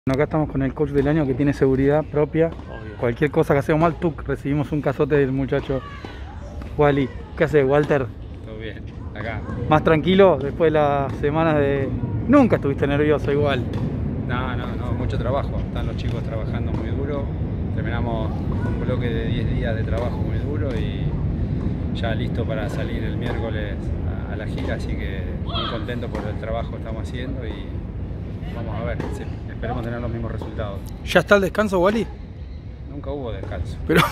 Bueno, acá estamos con el coach del año que tiene seguridad propia. Obvio. Cualquier cosa que hacemos mal, recibimos un cazote del muchacho Wally. ¿Qué hace, Walter? Todo bien, acá. ¿Más tranquilo después de las semanas de...? Nunca estuviste nervioso igual. No, mucho trabajo. Están los chicos trabajando muy duro. Terminamos un bloque de 10 días de trabajo muy duro y ya listo para salir el miércoles a la gira, así que muy contento por el trabajo que estamos haciendo y vamos a ver, sí, esperemos tener los mismos resultados. ¿Ya está el descanso, Wally? Nunca hubo descanso. Pero...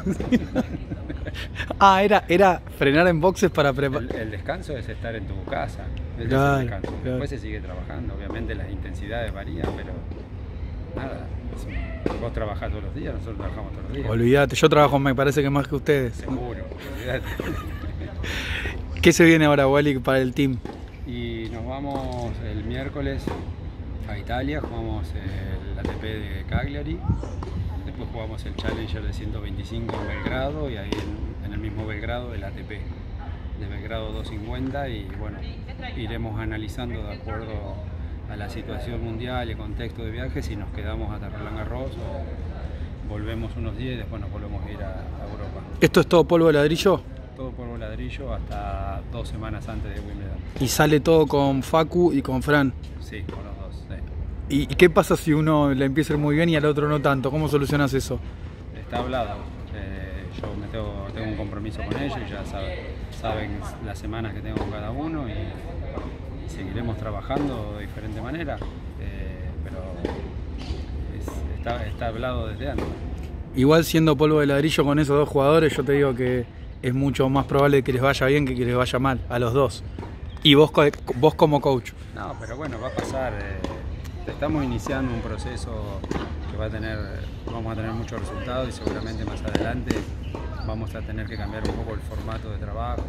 era frenar en boxes para preparar... El descanso es estar en tu casa, ese Claro, es el descanso. claro. Después se sigue trabajando, obviamente las intensidades varían, pero nada, vos trabajás todos los días, nosotros trabajamos todos los días. Olvídate, yo trabajo me parece que más que ustedes. Seguro, olvídate. ¿Qué se viene ahora, Wally, para el team? Y nos vamos el miércoles a Italia, jugamos el ATP de Cagliari, después jugamos el Challenger de 125 en Belgrado y ahí en el mismo Belgrado el ATP de Belgrado 250 y bueno, iremos analizando de acuerdo a la situación mundial y el contexto de viaje si nos quedamos hasta Roland Garros o volvemos unos días y después nos volvemos a ir a Europa. ¿Esto es todo polvo de ladrillo? Todo polvo ladrillo hasta 2 semanas antes de Wimbledon. Y sale todo con Facu y con Fran. Sí, con los dos. Sí. ¿Y qué pasa si uno le empieza a ir muy bien y al otro no tanto? ¿Cómo solucionas eso? Está hablado. Yo tengo un compromiso con ellos, ya saben las semanas que tengo con cada uno y seguiremos trabajando de diferente manera, pero está hablado desde antes. Igual siendo polvo de ladrillo con esos dos jugadores, yo te digo que es mucho más probable que les vaya bien que les vaya mal, a los dos. Y vos como coach. No, pero bueno, va a pasar. Estamos iniciando un proceso que vamos a tener muchos resultados y seguramente más adelante vamos a tener que cambiar un poco el formato de trabajo.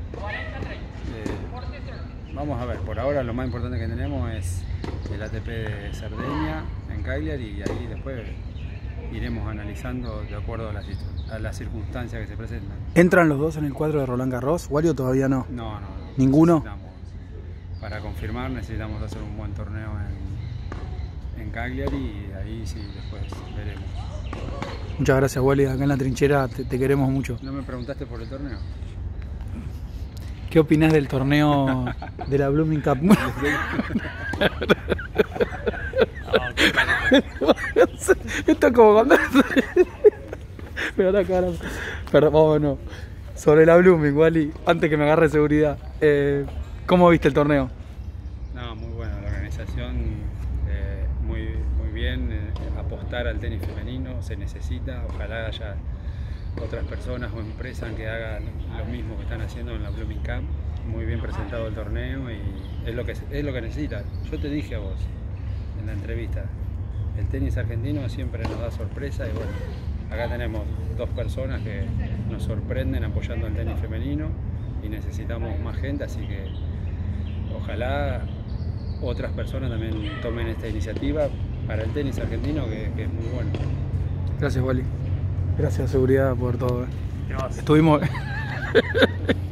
Vamos a ver, por ahora lo más importante que tenemos es el ATP de Cerdeña en Cagliari y ahí después iremos analizando de acuerdo a las circunstancias que se presentan. ¿Entran los dos en el cuadro de Roland Garros? ¿Wally o todavía no? No. ¿Ninguno? Para confirmar necesitamos hacer un buen torneo en Cagliari y ahí sí después veremos. Muchas gracias, Wally. Acá en la trinchera te queremos mucho. ¿No me preguntaste por el torneo? ¿Qué opinás del torneo de la Blooming Cup? Esto es como cuando... Pero la cara... Perdón, vámonos. Sobre la Blooming, Wally, antes que me agarre seguridad. ¿Cómo viste el torneo? No, muy bueno, la organización muy bien. Apostar al tenis femenino se necesita. Ojalá haya otras personas o empresas que hagan lo mismo que están haciendo en la Blooming Cup. Muy bien presentado el torneo y es lo que necesita. Yo te dije a vos en la entrevista, el tenis argentino siempre nos da sorpresa y bueno, acá tenemos dos personas que nos sorprenden apoyando el tenis femenino y necesitamos más gente, así que ojalá otras personas también tomen esta iniciativa para el tenis argentino que es muy bueno. Gracias, Wally. Gracias, seguridad, por todo. Estuvimos...